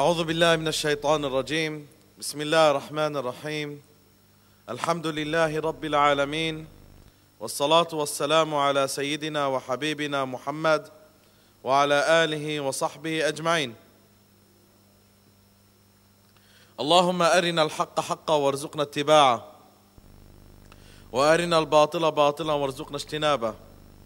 أعوذ بالله من الشيطان الرجيم. بسم الله الرحمن الرحيم. الحمد لله رب العالمين، والصلاة والسلام على سيدنا وحبيبنا محمد وعلى آله وصحبه أجمعين. اللهم أرنا الحق حقا وارزقنا اتباعه، وأرنا الباطل باطلا وارزقنا اجتنابه.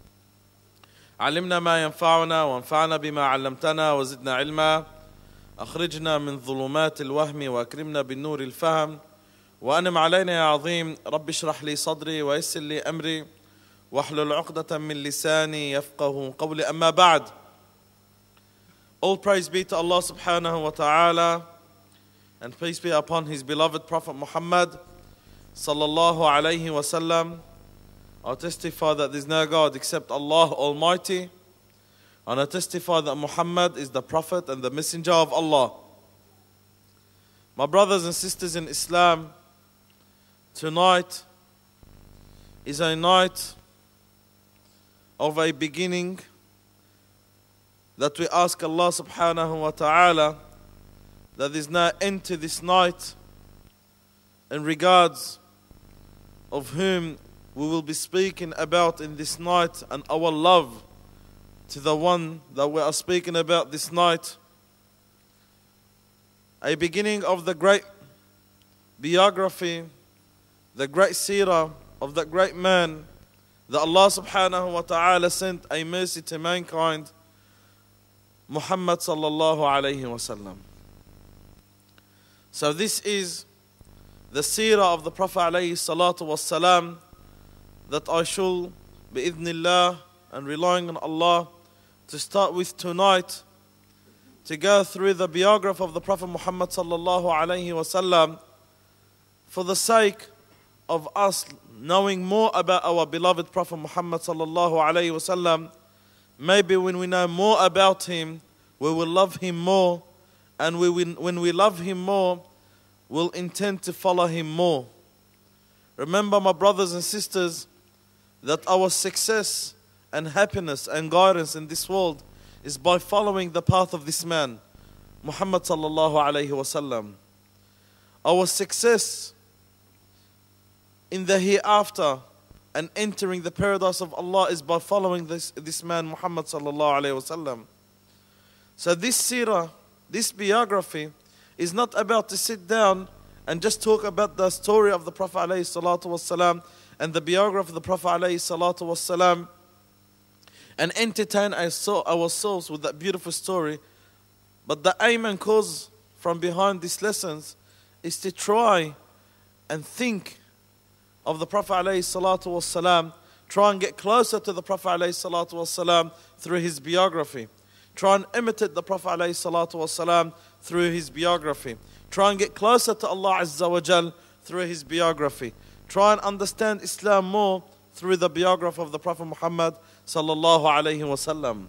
علمنا ما ينفعنا وانفعنا بما علمتنا وزدنا علما. أخرجنا من ظلمات الوهم وأكرمنا بالنور الفهم، وأنم علينا يا عظيم. رب اشرح لي صدري ويسر لي أمري واحلل عقدة من لساني يفقه قولي. أما بعد. All praise be to Allah subhanahu wa ta'ala, and peace be upon his beloved Prophet Muhammad sallallahu alayhi wa sallam. I testify that there is no God except Allah Almighty, and I testify that Muhammad is the Prophet and the Messenger of Allah. My brothers and sisters in Islam, tonight is a night of a beginning that we ask Allah subhanahu wa ta'ala that there is no end to this night, in regards of whom we will be speaking about in this night, and our love to the one that we are speaking about this night. A beginning of the great biography, the great seerah of that great man that Allah subhanahu wa ta'ala sent a mercy to mankind, Muhammad sallallahu alayhi wa sallam. So this is the seerah of the Prophet alayhi salatu was salam that I shall, bi'idhnillah, and relying on Allah, to start with tonight, to go through the biography of the Prophet Muhammad sallallahu alayhi wa sallam, for the sake of us knowing more about our beloved Prophet Muhammad sallallahu alayhi wa sallam. Maybe when we know more about him, we will love him more, and when we love him more, we'll intend to follow him more. Remember, my brothers and sisters, that our success and happiness and guidance in this world is by following the path of this man, Muhammad sallallahu alayhi wa sallam. Our success in the hereafter and entering the paradise of Allah is by following this man, Muhammad sallallahu alayhi wa sallam. So this seerah, this biography, is not about to sit down and just talk about the story of the Prophet alayhi salatu was salam and the biography of the Prophet alayhi salatu was salam, and entertain ourselves with that beautiful story. But the aim and cause from behind these lessons is to try and think of the Prophet alayhi salatu was salam, try and get closer to the Prophet alayhi salatu was salam through his biography. Try and imitate the Prophet alayhi salatu was salam through his biography. Try and get closer to Allah Azza wa Jal through his biography. Try and understand Islam more through the biography of the Prophet Muhammad sallallahu alayhi wa sallam.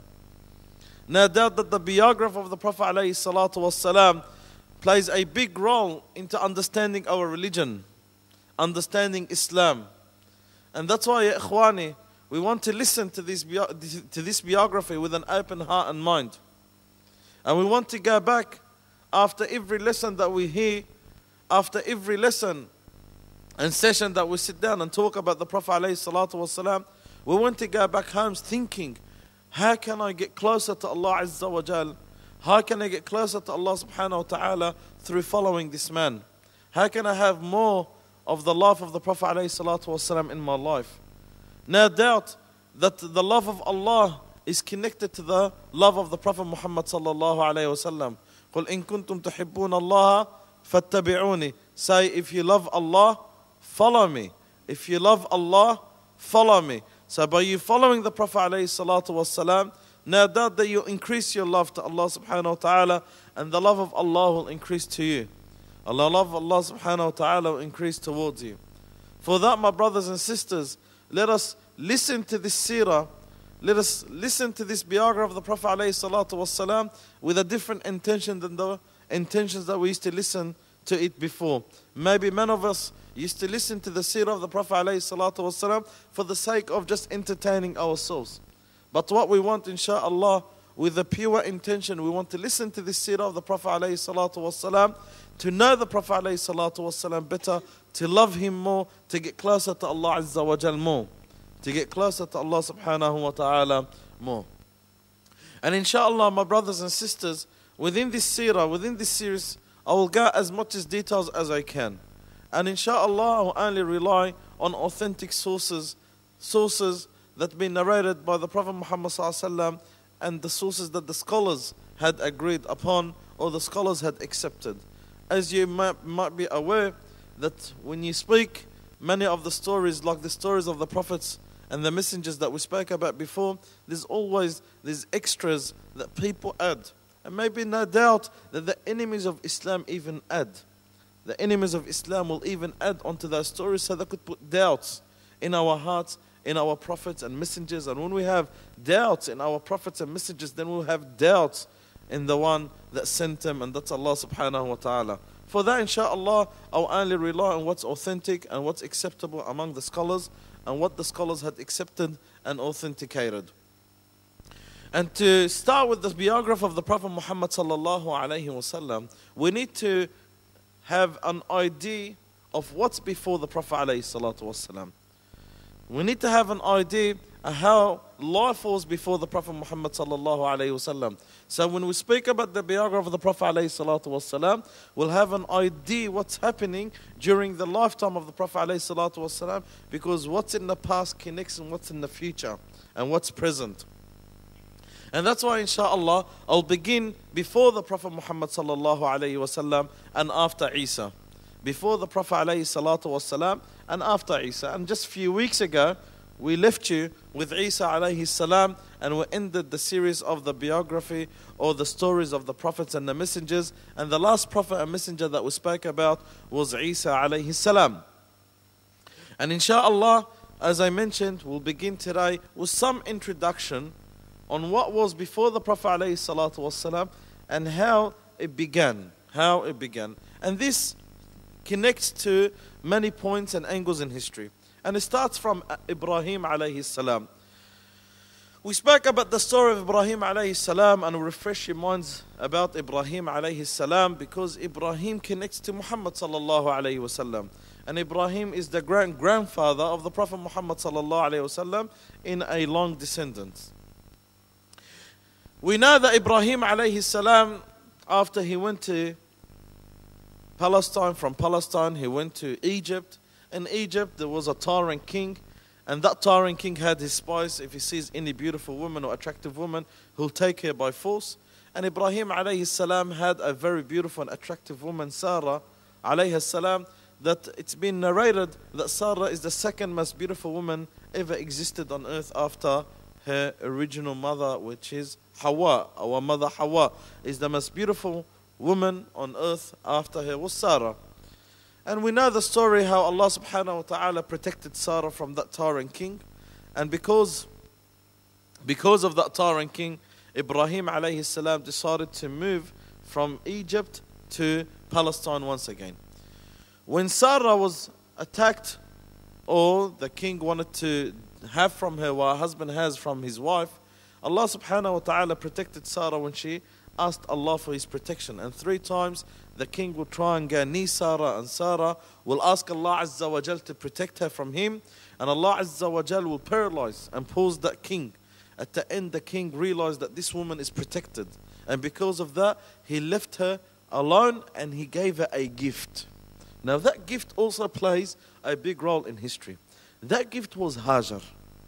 No doubt that the biography of the Prophet alayhi salatu was salam plays a big role into understanding our religion, understanding Islam. And that's why, ya ikhwani, we want to listen to this biography with an open heart and mind. And we want to go back after every lesson that we hear, after every lesson and session that we sit down and talk about the Prophet alayhi salatu was salam. We want to go back home thinking, how can I get closer to Allah Azza wa Jal? How can I get closer to Allah subhanahu wa ta'ala through following this man? How can I have more of the love of the Prophet alayhi salatu was salam in my life? No doubt that the love of Allah is connected to the love of the Prophet Muhammad sallallahu alayhi wa sallam. قُلْ إِن كُنْتُمْ تُحِبُّونَ اللَّهَ فَاتَّبِعُونِ. Say, if you love Allah, follow me. If you love Allah, follow me. So by you following the Prophet alayhi salatu was salam, no doubt that you increase your love to Allah subhanahu wa ta'ala, and the love of Allah will increase to you. Love of Allah subhanahu wa ta'ala will increase towards you. For that, my brothers and sisters, let us listen to this seerah. Let us listen to this biography of the Prophet alayhi salatu was salam with a different intention than the intentions that we used to listen to it before. Maybe many of us used to listen to the seerah of the Prophet alayhi salatu was salam for the sake of just entertaining ourselves. But what we want, inshaAllah, with a pure intention. We want to listen to the seerah of the Prophet ﷺ, to know the Prophet ﷺ better, to love him more, to get closer to Allah Azza wa Jal more, to get closer to Allah subhanahu wa ta'ala more. And inshallah, my brothers and sisters, within this seerah, within this series, I will get as much as details as I can. And inshallah, I will only rely on authentic sources that have been narrated by the Prophet Muhammad ﷺ, and the sources that the scholars had agreed upon or the scholars had accepted. As you might be aware, that when you speak, many of the stories, like the stories of the prophets and the messengers that we spoke about before, there's always these extras that people add. And maybe no doubt that the enemies of Islam even add. The enemies of Islam will even add onto those stories so they could put doubts in our hearts, in our prophets and messengers. And when we have doubts in our prophets and messengers, then we'll have doubts in the one that sent them, and that's Allah subhanahu wa ta'ala. For that, inshallah, I'll only rely on what's authentic and what's acceptable among the scholars, and what the scholars had accepted and authenticated. And to start with the biography of the Prophet Muhammad sallallahu alayhi wasallam, we need to have an idea of what's before the Prophet alayhi salatu wasallam. We need to have an idea of how life was before the Prophet Muhammad sallallahu alayhi wasallam. So when we speak about the biography of the Prophet alayhi salatu wasallam, we'll have an idea what's happening during the lifetime of the Prophet alayhi salatu wasallam, because what's in the past connects with what's in the future and what's present. And that's why, inshallah, I'll begin before the Prophet Muhammad sallallahu alayhi wasallam and after Isa. Before the Prophet alayhi salatu wasallam and after Isa. And just a few weeks ago, we left you with Isa alayhi salam, and we ended the series of the biography or the stories of the prophets and the messengers. And the last prophet and messenger that we spoke about was Isa alayhi salam. And inshallah, as I mentioned, we'll begin today with some introduction on what was before the Prophet alayhi salatu wasalam and how it began. And this connects to many points and angles in history. And it starts from Ibrahim alayhi salam. We spoke about the story of Ibrahim alayhi salam, and we refresh your minds about Ibrahim alayhi salam because Ibrahim connects to Muhammad sallallahu alayhi wasallam. And Ibrahim is the grandfather of the Prophet Muhammad sallallahu alayhi wasallam in a long descendant. We know that Ibrahim alayhi salam, after he went to Palestine, from Palestine he went to Egypt. In Egypt there was a tyrant king, and that tyrant king had his spies. If he sees any beautiful woman or attractive woman, he'll take her by force. And Ibrahim alayhi salam had a very beautiful and attractive woman, Sarah alayhi salam, that it's been narrated that Sarah is the second most beautiful woman ever existed on earth after her original mother, which is Hawa. Our mother Hawa is the most beautiful woman on earth. After her was Sarah. And we know the story how Allah subhanahu wa ta'ala protected Sarah from that tyrant king. And because of that tyrant king, Ibrahim alayhi salam decided to move from Egypt to Palestine once again. When Sarah was attacked, or the king wanted to have from her what her husband has from his wife, Allah subhanahu wa ta'ala protected Sarah when she asked Allah for his protection. And 3 times the king will try and go near Sarah, and Sarah will ask Allah Azza wa Jal to protect her from him, and Allah Azza wa Jal will paralyze and pause that king. At the end, the king realized that this woman is protected, and because of that he left her alone and he gave her a gift. Now that gift also plays a big role in history. That gift was Hajar,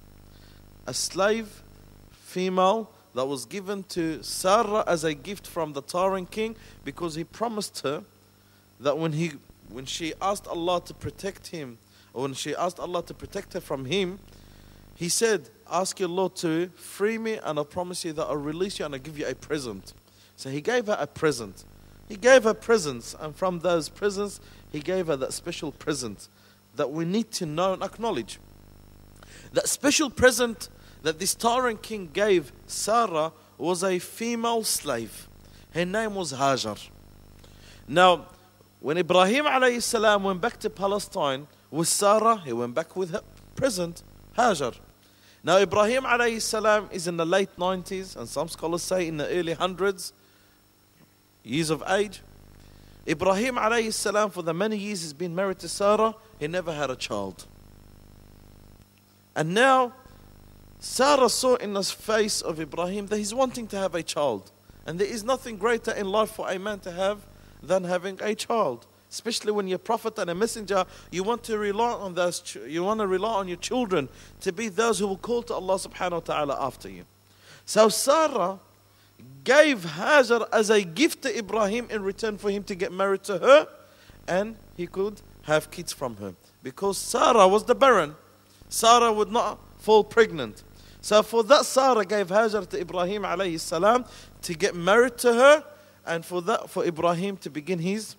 a slave female that was given to Sarah as a gift from the tyrant king, because he promised her that when she asked Allah to protect him, or when she asked Allah to protect her from him, he said, ask your Lord to free me, and I promise you that I'll release you and I'll give you a present. So he gave her a present. He gave her presents, and from those presents he gave her that special present that we need to know and acknowledge. That special present that this tyrant king gave Sarah was a female slave. Her name was Hajar. Now, when Ibrahim alayhi salam went back to Palestine with Sarah, he went back with her present, Hajar. Now Ibrahim alayhi salam is in the late 90s, and some scholars say in the early 100s years of age. Ibrahim alayhi salam, for the many years he's been married to Sarah, he never had a child. And now Sarah saw in the face of Ibrahim that he's wanting to have a child. And there is nothing greater in life for a man to have than having a child. Especially when you're a prophet and a messenger, you want to rely on those. You want to rely on your children to be those who will call to Allah subhanahu wa ta'ala after you. So Sarah gave Hajar as a gift to Ibrahim in return for him to get married to her, and he could have kids from her. Because Sarah was the barren. Sarah would not fall pregnant. So for that, Sarah gave Hajar to Ibrahim alayhi salam to get married to her, and for that, for Ibrahim to begin his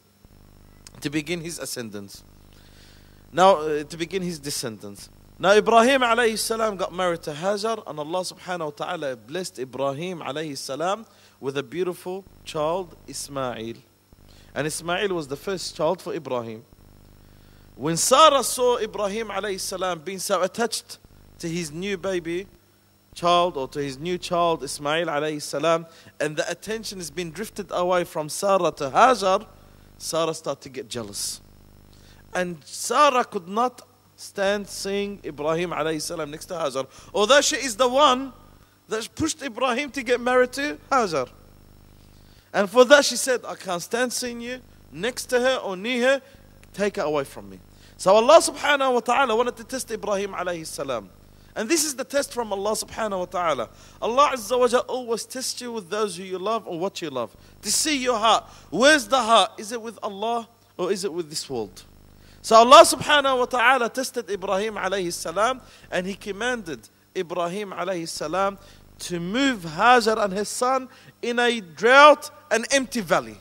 ascendants. Now, to begin his descendants. Now, Ibrahim alayhi salam got married to Hajar, and Allah subhanahu wa ta'ala blessed Ibrahim alayhi salam with a beautiful child, Ismail. And Ismail was the first child for Ibrahim. When Sarah saw Ibrahim alayhi salam being so attached to his new baby child, or to his new child Ismail alayhi salam, and the attention has been drifted away from Sarah to Hajar, Sarah started to get jealous. And Sarah could not stand seeing Ibrahim alayhi salam next to Hajar, although she is the one that pushed Ibrahim to get married to Hajar. And for that she said, I can't stand seeing you next to her or near her, take her away from me. So Allah subhanahu wa ta'ala wanted to test Ibrahim alayhi salam. And this is the test from Allah subhanahu wa ta'ala. Allah Azza wa Jalla always tests you with those who you love or what you love. To see your heart. Where's the heart? Is it with Allah or is it with this world? So Allah subhanahu wa ta'ala tested Ibrahim alayhi salam, and he commanded Ibrahim alayhi salam to move Hajar and his son in a drought and empty valley.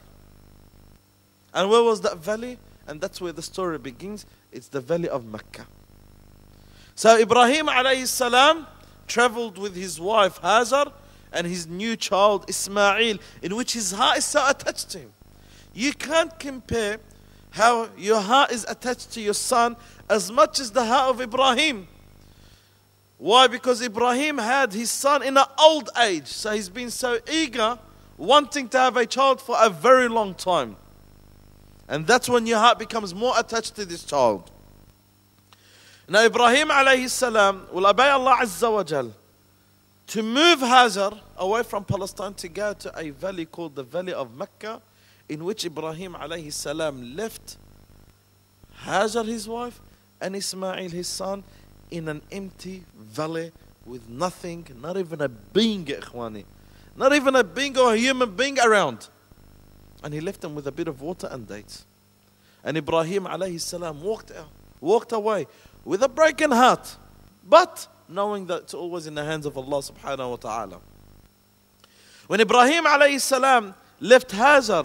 And where was that valley? And that's where the story begins. It's the valley of Mecca. So Ibrahim alayhi salam traveled with his wife Hajar and his new child Ismail, in which his heart is so attached to him. You can't compare how your heart is attached to your son as much as the heart of Ibrahim. Why? Because Ibrahim had his son in an old age. So he's been so eager, wanting to have a child for a very long time. And that's when your heart becomes more attached to this child. Now Ibrahim alayhi salam will obey Allah Azza wa Jal to move Hajar away from Palestine to go to a valley called the Valley of Mecca, in which Ibrahim alayhi salam left Hajar his wife and Ismail his son in an empty valley with nothing, not even a being, ikhwani, not even a being or a human being around. And he left them with a bit of water and dates. And Ibrahim alayhi salam walked away with a broken heart, but knowing that it's always in the hands of Allah subhanahu wa ta'ala. When Ibrahim alayhi salam left Hajar,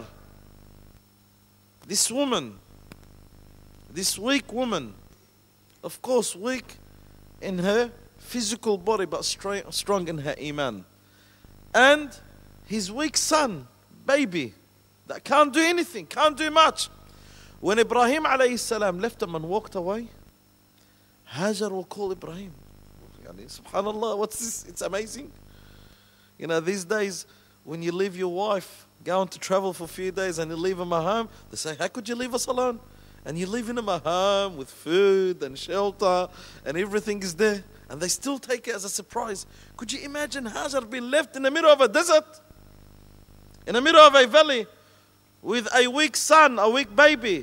this woman, this weak woman, of course weak in her physical body but strong in her iman, and his weak son, baby, that can't do anything, can't do much. When Ibrahim alayhi salam left them and walked away, Hajar will call Ibrahim. Subhanallah, what's this? It's amazing. You know, these days, when you leave your wife, going to travel for a few days and you leave them at home, they say, how could you leave us alone? And you're leaving them at home with food and shelter and everything is there. And they still take it as a surprise. Could you imagine Hajar being left in the middle of a desert? In the middle of a valley with a weak son, a weak baby.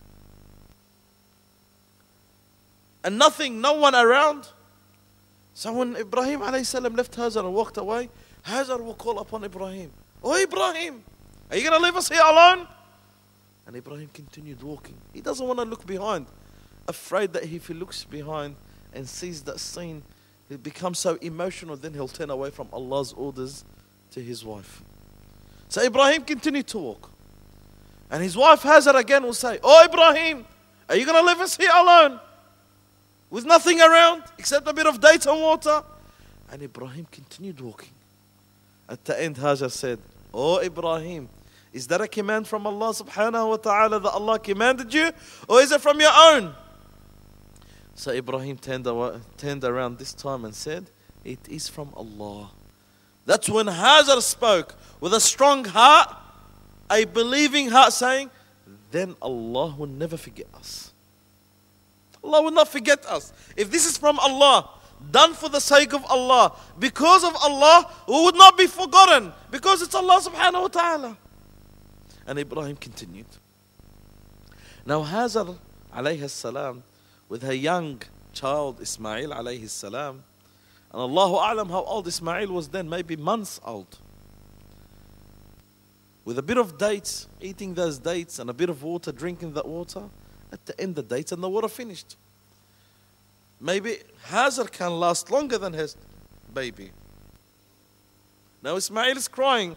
And nothing, no one around. So when Ibrahim alayhi salam left Hajar and walked away, Hajar will call upon Ibrahim. Oh Ibrahim, are you going to leave us here alone? And Ibrahim continued walking. He doesn't want to look behind, afraid that if he looks behind and sees that scene, he'll become so emotional, then he'll turn away from Allah's orders to his wife. So Ibrahim continued to walk. And his wife Hajar again will say, oh Ibrahim, are you going to leave us here alone? With nothing around except a bit of dates and water? And Ibrahim continued walking. At the end, Hajar said, oh Ibrahim, is that a command from Allah subhanahu wa ta'ala that Allah commanded you? Or is it from your own? So Ibrahim turned around this time and said, It is from Allah. That's when Hajar spoke with a strong heart, a believing heart, saying, then Allah will never forget us. Allah will not forget us. If this is from Allah, done for the sake of Allah, because of Allah, we would not be forgotten, because it's Allah subhanahu wa ta'ala. And Ibrahim continued. Now Hajar alayhi salam, with her young child Ismail alayhi salam, and Allahu A'lam how old Ismail was then, maybe months old. With a bit of dates, eating those dates, and a bit of water, drinking that water, at the end the dates and the water finished. Maybe Hajar can last longer than his baby. Now Ismail is crying.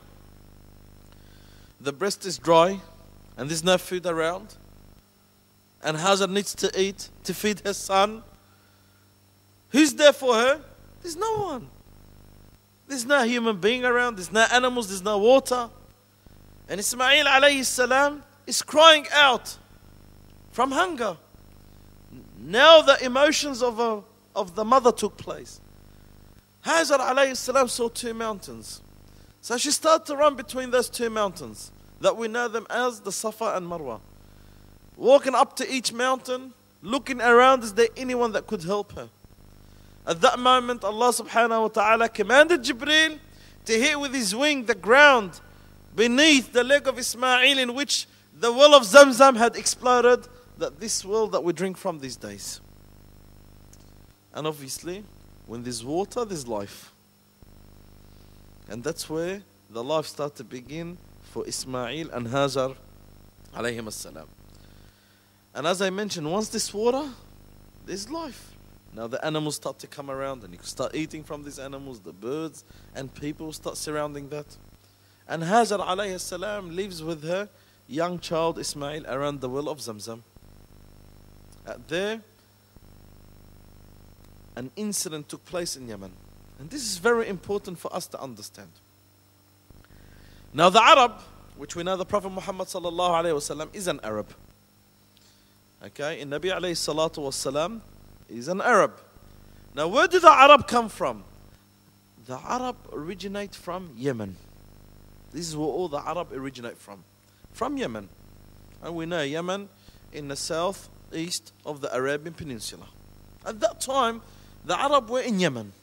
The breast is dry, and there's no food around. And Hajar needs to eat to feed her son. Who's there for her? There's no one. There's no human being around. There's no animals. There's no water. And Ismail alayhi salam is crying out from hunger. Now the emotions of the mother took place. Hajar alayhi salam saw two mountains. So she started to run between those two mountains that we know them as the Safa and Marwa. Walking up to each mountain, looking around, is there anyone that could help her? At that moment, Allah subhanahu wa ta'ala commanded Jibreel to hit with his wing the ground beneath the leg of Ismail, in which the well of Zamzam had exploded, that this well that we drink from these days. And obviously, when there's water, there's life. And that's where the life started to begin for Ismail and Hajar alayhim as-salam. And as I mentioned, once there's water, there's life. Now the animals start to come around, and you can start eating from these animals, the birds, and people start surrounding that. And Hajar alayhi salam lives with her young child Ismail around the well of Zamzam. There, an incident took place in Yemen. And this is very important for us to understand. Now the Arab, which we know the Prophet Muhammad sallallahu alayhi wasallam is an Arab. Okay, and Nabi alayhi salatu wasalam is an Arab. Now where did the Arab come from? The Arab originate from Yemen. This is where all the Arab originate from. From Yemen. And we know Yemen in the southeast of the Arabian Peninsula. At that time, the Arab were in Yemen.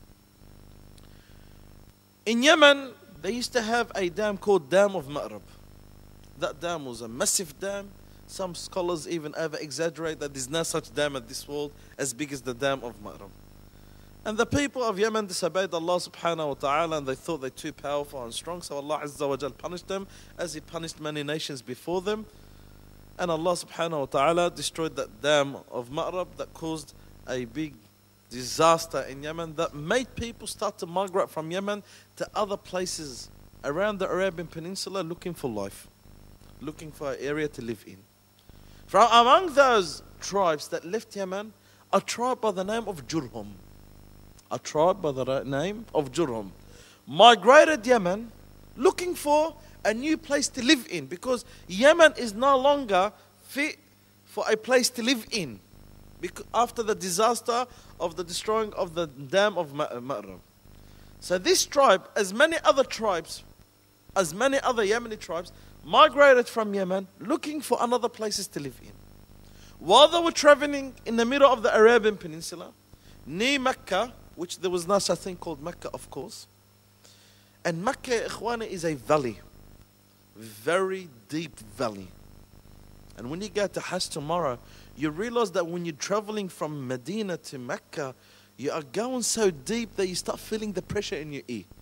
In Yemen, they used to have a dam called Dam of Ma'rib. That dam was a massive dam. Some scholars even over-exaggerate that there's no such dam at this world as big as the Dam of Ma'rib. And the people of Yemen disobeyed Allah subhanahu wa ta'ala, and they thought they're too powerful and strong, so Allah azza wa jal punished them as He punished many nations before them. And Allah subhanahu wa ta'ala destroyed that Dam of Ma'rib that caused a big disaster in Yemen that made people start to migrate from Yemen to other places around the Arabian Peninsula looking for life, looking for an area to live in. From among those tribes that left Yemen, a tribe by the name of Jurhum. A tribe by the name of Jurhum migrated Yemen looking for a new place to live in, because Yemen is no longer fit for a place to live in after the disaster of the destroying of the Dam of Ma'rib. So this tribe, as many other tribes, as many other Yemeni tribes, migrated from Yemen looking for another places to live in. While they were traveling in the middle of the Arabian Peninsula, near Mecca, which there was no such thing called Mecca, of course. And Mecca, Ikhwana, is a valley. Very deep valley. And when you go to Hajj tomorrow, you realize that when you're traveling from Medina to Mecca, you are going so deep that you start feeling the pressure in your ear.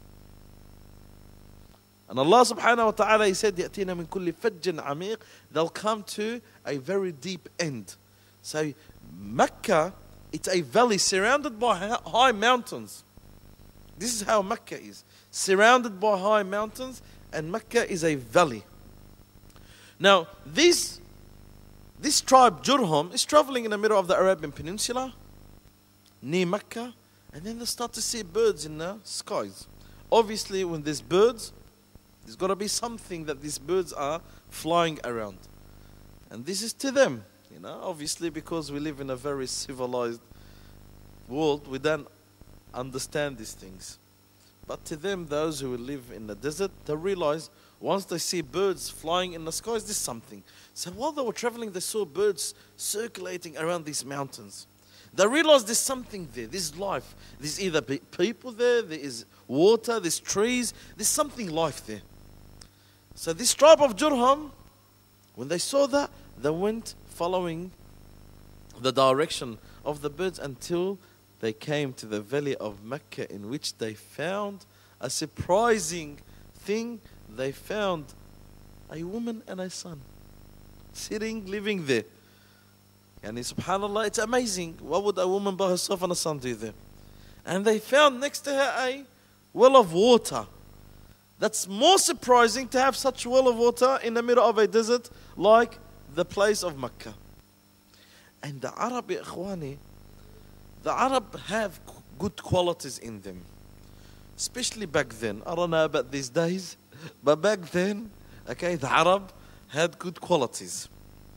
And Allah subhanahu wa ta'ala, He said, يَأْتِينَ مِن كُلِّ فَجٍّ عَمِيقٍ. They'll come to a very deep end. So Mecca, it's a valley surrounded by high mountains. This is how Mecca is. Surrounded by high mountains, and Mecca is a valley. Now, this tribe, Jurhum, is traveling in the middle of the Arabian Peninsula, near Mecca, and then they start to see birds in the skies. Obviously, when there's birds, there's got to be something that these birds are flying around. And this is to them, obviously, because we live in a very civilized world, we don't understand these things. But to them, those who live in the desert, they realize once they see birds flying in the skies, there's something. So while they were traveling, they saw birds circulating around these mountains. They realized there's something there, there's life. There's either people there, there is water, there's trees, there's something life there. So this tribe of Jurham, when they saw that, they went following the direction of the birds until they came to the valley of Mecca, in which they found a surprising thing. They found a woman and a son sitting, living there. And subhanAllah, it's amazing. What would a woman by herself and a son do there? And they found next to her a well of water. That's more surprising to have such a well of water in the middle of a desert like the place of Mecca. And the Arab, ikhwani, the Arab have good qualities in them. Especially back then. I don't know about these days, but back then, okay, the Arab had good qualities.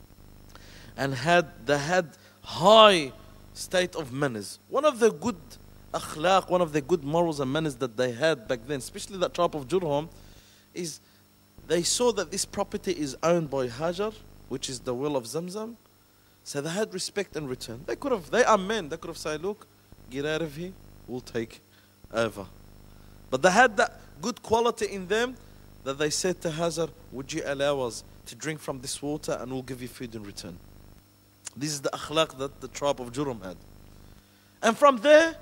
And they had high state of manners. One of the good akhlaq, one of the good morals and manners that they had back then, especially that tribe of Jurham, is they saw that this property is owned by Hajar, which is the well of Zamzam. So they had respect and return. They are men. They could have said, look, get out of here, we'll take over. But they had that good quality in them that they said to Hajar, would you allow us to drink from this water and we'll give you food in return. This is the akhlaq that the tribe of Jurham had. And from there,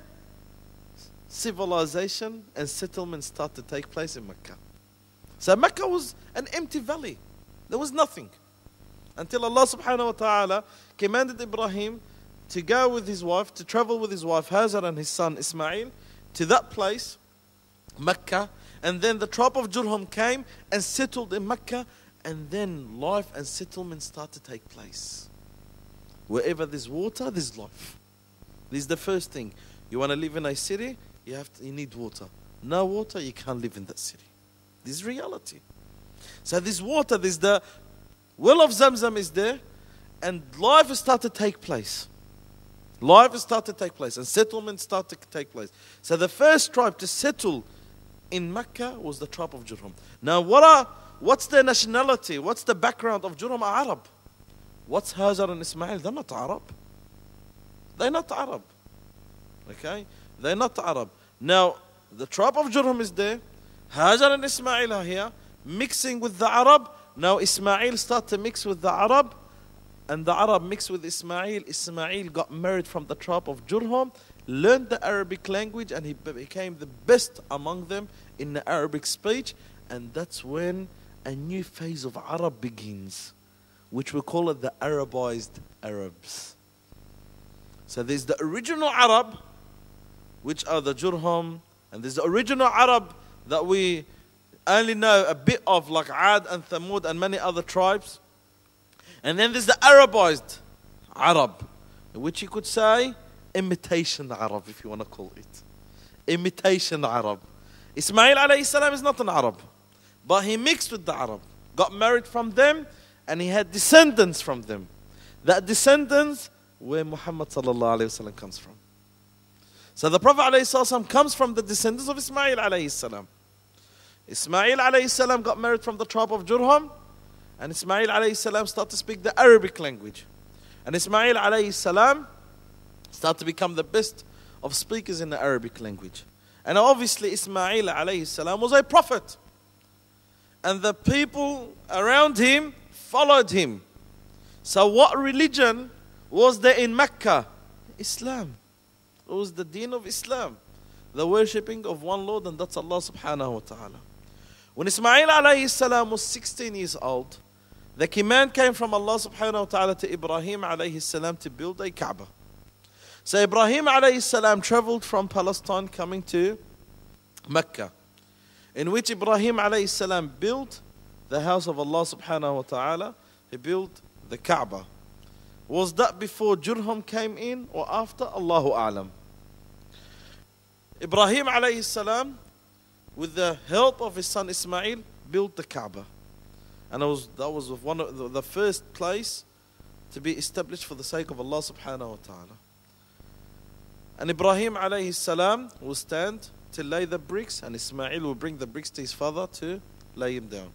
civilization and settlement started to take place in Mecca. So Mecca was an empty valley. There was nothing. Until Allah subhanahu wa ta'ala commanded Ibrahim to go with his wife, to travel with his wife Hajar and his son Ismail to that place, Mecca. And then the tribe of Jurham came and settled in Mecca. And then life and settlement started to take place. Wherever there's water, there's life. This is the first thing. You want to live in a city, you need water. No water, you can't live in that city. This is reality. So there's water, there's the well of Zamzam is there, and life has started to take place. Life has started to take place, and settlement started to take place. So the first tribe to settle in Mecca was the tribe of Jurham. Now what's their nationality? What's the background of Jurham? Arab. What's Hajar and Ismail? They're not Arab. They're not Arab. Okay? They're not Arab. Now, the tribe of Jurham is there. Hajar and Ismail are here, mixing with the Arab. Now Ismail started to mix with the Arab, and the Arab mixed with Ismail. Ismail got married from the tribe of Jurham, learned the Arabic language, and he became the best among them in the Arabic speech. And that's when a new phase of Arab begins, which we call it the Arabized Arabs. So there's the original Arab, which are the Jurham, and there's the original Arab that we only know a bit of, like Ad and Thamud and many other tribes. And then there's the Arabized Arab, which you could say imitation Arab, if you want to call it. Imitation Arab. Ismail alayhi salam is not an Arab, but he mixed with the Arab, got married from them, and he had descendants from them. That descendants where Muhammad sallallahu alayhi wasallam comes from. So the Prophet alayhi salam comes from the descendants of Ismail alayhi salam. Ismail alayhi salam got married from the tribe of Jurham, and Ismail alayhi salam started to speak the Arabic language. And Ismail alayhi salam started to become the best of speakers in the Arabic language. And obviously Ismail alayhi salam was a prophet. And the people around him followed him. So what religion was there in Mecca? Islam. It was the deen of Islam. The worshipping of one Lord, and that's Allah subhanahu wa ta'ala. When Ismail alayhi salam was 16 years old, the command came from Allah subhanahu wa ta'ala to Ibrahim alayhi salam to build a Kaaba. So Ibrahim alayhi salam traveled from Palestine coming to Mecca, in which Ibrahim alayhi salam built the house of Allah subhanahu wa ta'ala. He built the Kaaba. Was that before Jurham came in or after? Allahu A'lam. Ibrahim alayhi salam, with the help of his son Ismail, built the Kaaba. And that was one of the first place to be established for the sake of Allah subhanahu wa ta'ala. And Ibrahim alayhi salam will stand to lay the bricks, and Ismail will bring the bricks to his father to lay him down.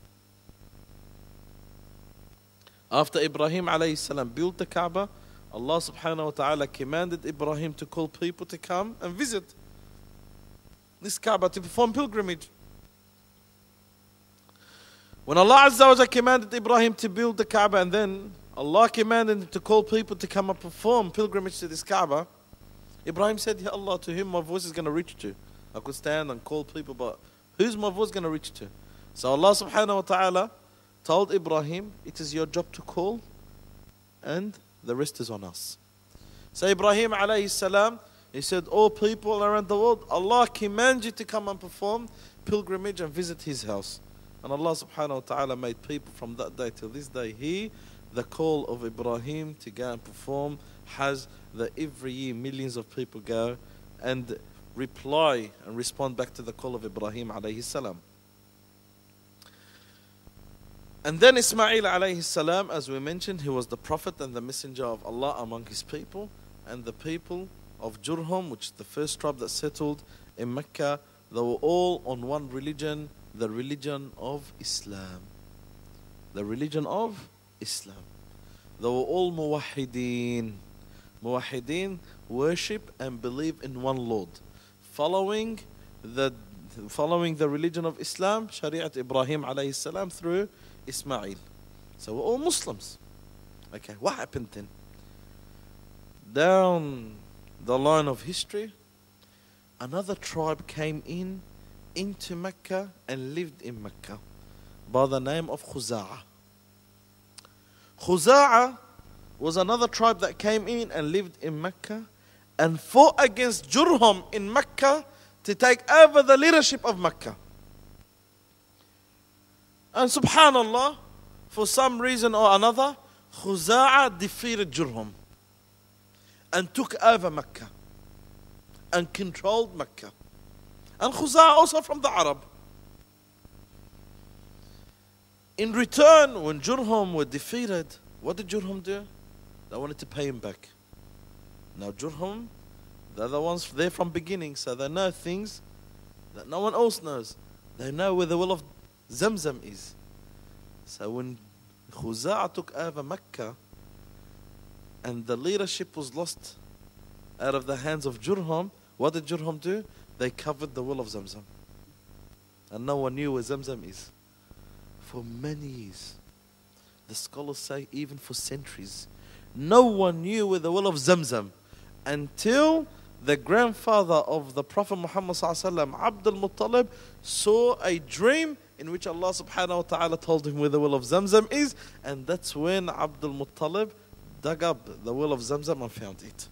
After Ibrahim alayhi salam built the Kaaba, Allah subhanahu wa ta'ala commanded Ibrahim to call people to come and visit this Kaaba to perform pilgrimage. When Allah Azza wa Jalla commanded Ibrahim to build the Kaaba, and then Allah commanded him to call people to come and perform pilgrimage to this Kaaba, Ibrahim said, Ya Allah, to whom my voice is going to reach to? I could stand and call people, but who's my voice going to reach to? So Allah subhanahu wa ta'ala told Ibrahim, it is your job to call, and the rest is on us. So Ibrahim alayhi salam, he said, all people around the world, Allah commands you to come and perform pilgrimage and visit his house. And Allah subhanahu wa ta'ala made people from that day till this day hear the call of Ibrahim to go and perform Hajj, that every year millions of people go and reply and respond back to the call of Ibrahim alayhi salam. And then Ismail alayhi salam, as we mentioned, he was the prophet and the messenger of Allah among his people. And the people of Jurhum, which is the first tribe that settled in Mecca, they were all on one religion, the religion of Islam. The religion of Islam. They were all muwahideen. Muwahideen worship and believe in one Lord, following the religion of Islam, Shariat Ibrahim alayhi salam through Ismail. So we're all Muslims. Okay, what happened then? Down the line of history, another tribe came into Mecca and lived in Mecca by the name of Khuza'a. Khuza'a was another tribe that came in and lived in Mecca and fought against Jurhum in Mecca to take over the leadership of Mecca. And subhanallah, for some reason or another, Khuza'a defeated Jurhum and took over Mecca and controlled Mecca. And Khuza'a also from the Arab. In return, when Jurhum were defeated, what did Jurhum do? They wanted to pay him back. Now Jurhum, they're the ones there from beginning, so they know things that no one else knows. They know where the well of Zamzam is. So when Khuza'a took over Mecca and the leadership was lost out of the hands of Jurhum, what did Jurhum do? They covered the well of Zamzam. And no one knew where Zamzam is. For many years. The scholars say even for centuries. No one knew where the well of Zamzam until the grandfather of the Prophet Muhammad sallallahu Abdul Muttalib, saw a dream in which Allah subhanahu wa ta'ala told him where the well of Zamzam is, and that's when Abdul Muttalib dug up the well of Zamzam and found it.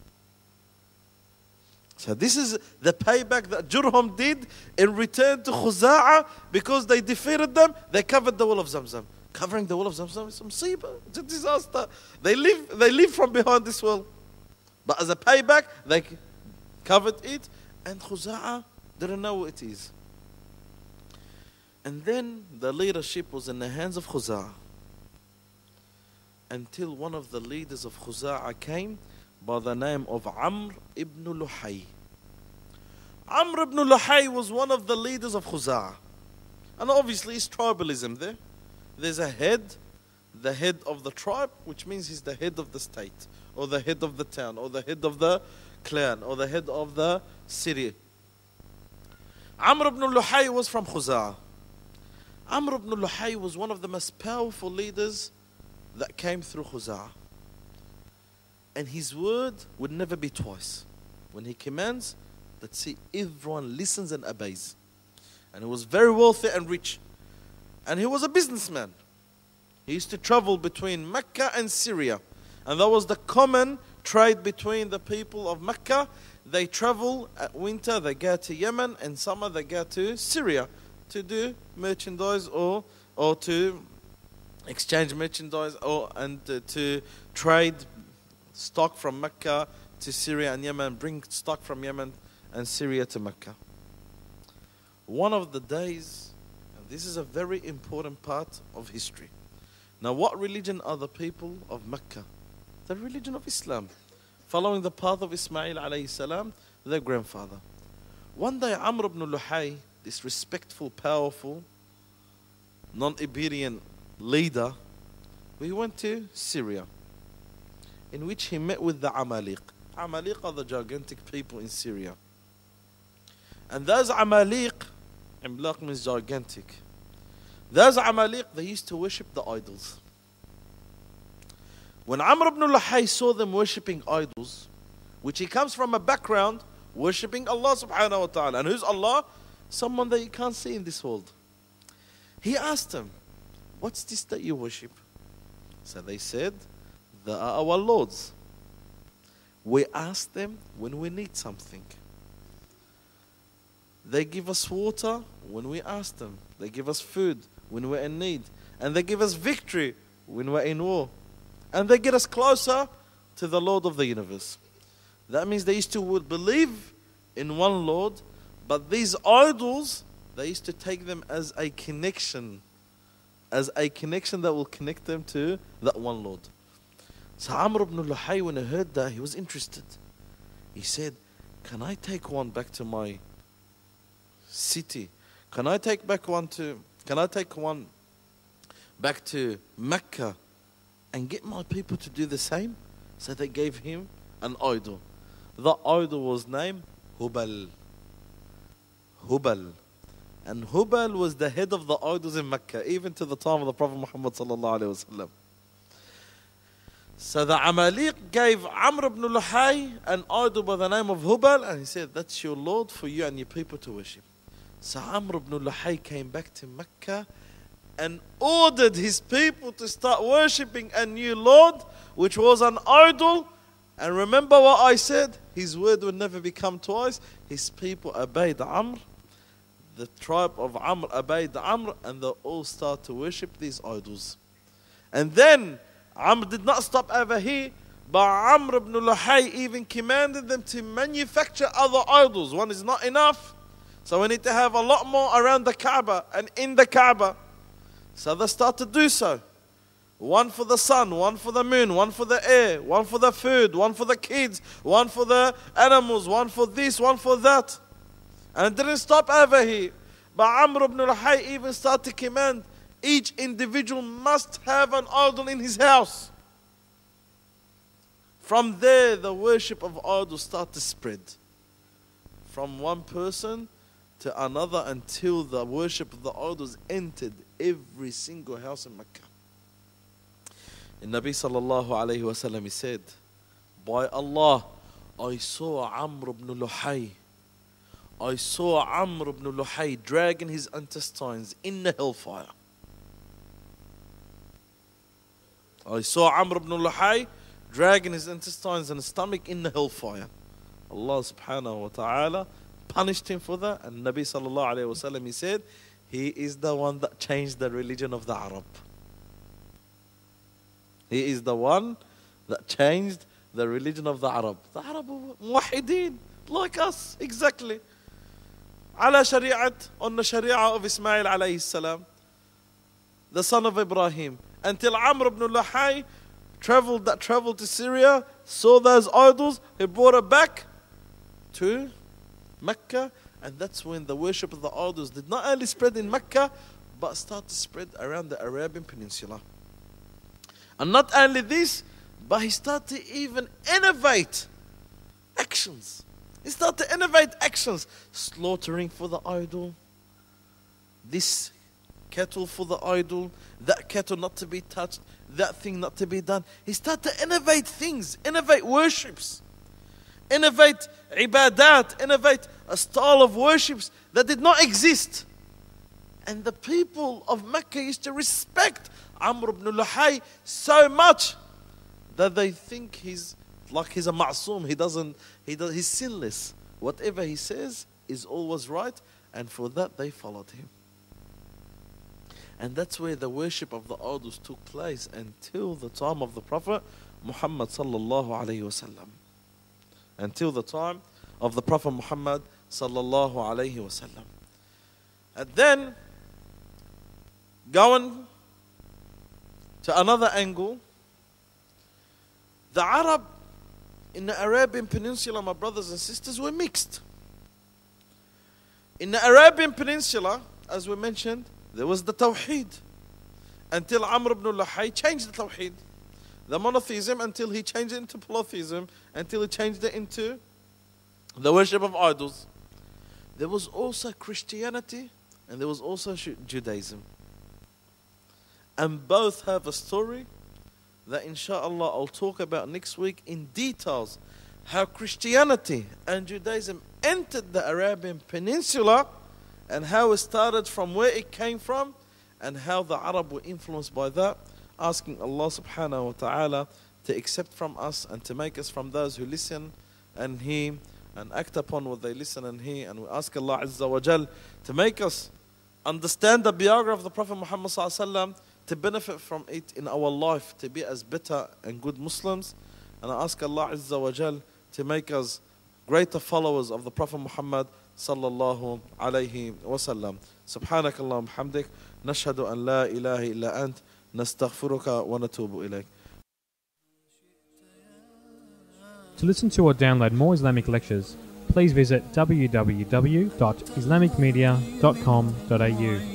So this is the payback that Jurhum did in return to Khuza'a, because they defeated them, they covered the well of Zamzam. Covering the well of Zamzam is a musibah, it's a disaster. They live from behind this well. But as a payback, they covered it, and Khuza'a didn't know what it is. And then the leadership was in the hands of Khuza'a, until one of the leaders of Khuza'a came by the name of Amr ibn Luhay. Amr ibn Luhay was one of the leaders of Khuza'a. And obviously it's tribalism there. There's a head, the head of the tribe, which means he's the head of the state, or the head of the town, or the head of the clan, or the head of the city. Amr ibn Luhay was from Khuza'a. Amr ibn Luhay was one of the most powerful leaders that came through Khuza'a. And his word would never be twice. When he commands, let's see, everyone listens and obeys. And he was very wealthy and rich. And he was a businessman. He used to travel between Mecca and Syria. And that was the common trade between the people of Mecca. They travel at winter, they go to Yemen, and summer they go to Syria to do merchandise or to exchange merchandise and to trade stock from Mecca to Syria and Yemen, bring stock from Yemen and Syria to Mecca. One of the days, and this is a very important part of history. Now, what religion are the people of Mecca? The religion of Islam. following the path of Ismail alayhi salam, their grandfather. One day Amr ibn Luhay, this respectful, powerful, non-obedient leader, he went to Syria, in which he met with the Amalek. Amalek are the gigantic people in Syria. And those Amalek, Imlaq means gigantic. Those Amalek, they used to worship the idols. When Amr ibn Luhay saw them worshipping idols, which he comes from a background worshipping Allah subhanahu wa ta'ala. And who's Allah? Someone that you can't see in this world. He asked them, what's this that you worship? So they said, they are our lords. We ask them when we need something. They give us water when we ask them. They give us food when we're in need. And they give us victory when we're in war. And they get us closer to the Lord of the universe. That means they used to believe in one Lord, but these idols, they used to take them as a connection that will connect them to that one Lord. So Amr ibn Luhay, when he heard that, he was interested. He said, can I take one back to my city? Can I take one back to Mecca and get my people to do the same? So they gave him an idol. The idol was named Hubal. Hubal. And Hubal was the head of the idols in Mecca, even to the time of the Prophet Muhammad sallallahu alaihi wasallam. So the Amalek gave Amr ibn Luhay an idol by the name of Hubal, and he said, that's your Lord for you and your people to worship. So Amr ibn Luhay came back to Mecca and ordered his people to start worshipping a new Lord, which was an idol. And remember what I said, his word would never become twice. His people obeyed Amr. The tribe of Amr obeyed Amr, and they all start to worship these idols. And then Amr did not stop over here, but Amr ibn Luhay even commanded them to manufacture other idols. One is not enough, so we need to have a lot more around the Kaaba and in the Kaaba. So they start to do so. One for the sun, one for the moon, one for the air, one for the food, one for the kids, one for the animals, one for this, one for that. And it didn't stop over here. But Amr ibn Luhay even started to command each individual must have an idol in his house. From there, the worship of idols started to spread. From one person to another until the worship of the idols entered every single house in Mecca. And Nabi sallallahu alayhi wa sallam, he said, by Allah, I saw Amr ibn Luhay. I saw Amr ibn Luhay dragging his intestines in the hellfire. I saw Amr ibn Luhay dragging his intestines and his stomach in the hellfire. Allah subhanahu wa ta'ala punished him for that. And Nabi sallallahu alayhi wa sallam, he said, he is the one that changed the religion of the Arab. He is the one that changed the religion of the Arab. The Arab were muwahideen, like us, exactly. Ala shari'at, on the sharia of Ismail alayhi salam, the son of Ibrahim. Until Amr ibn Luhay traveled to Syria, saw those idols, he brought it back to Mecca, and that's when the worship of the idols did not only spread in Mecca, but started to spread around the Arabian Peninsula. And not only this, but he started to even innovate actions. He started to innovate actions. Slaughtering for the idol. This cattle for the idol. That cattle not to be touched. That thing not to be done. He started to innovate things. Innovate worships. Innovate ibadat. Innovate a style of worships that did not exist. And the people of Mecca used to respect Amr ibn Luhay so much that they think he's a ma'soom. He's sinless. Whatever he says is always right, and for that they followed him. And that's where the worship of the idols took place until the time of the Prophet Muhammad sallallahu alayhi wasallam. Until the time of the Prophet Muhammad sallallahu alayhi wasallam. And then, going to another angle, the Arab in the Arabian Peninsula, my brothers and sisters, were mixed. In the Arabian Peninsula, as we mentioned, there was the Tawheed. Until Amr ibn al-Luhay changed the Tawheed. The monotheism, until he changed it into polytheism, until he changed it into the worship of idols. There was also Christianity, and there was also Judaism. And both have a story that inshallah I'll talk about next week in details. How Christianity and Judaism entered the Arabian Peninsula, and how it started from where it came from, and how the Arab were influenced by that. Asking Allah subhanahu wa ta'ala to accept from us and to make us from those who listen and hear and act upon what they listen and hear. And we ask Allah Azza wa Jal to make us understand the biography of the Prophet Muhammad sallallahu alaihi wasallam, to benefit from it in our life, to be as better and good Muslims. And I ask Allah Azza wa Jal to make us greater followers of the Prophet Muhammad sallallahu alayhi wa sallam. Subhanak Allahumma hamdik, nashhadu an la ilaha illa ant, nastaghfiruka wa natubu ilayk. To listen to or download more Islamic lectures, please visit www.islamicmedia.com.au.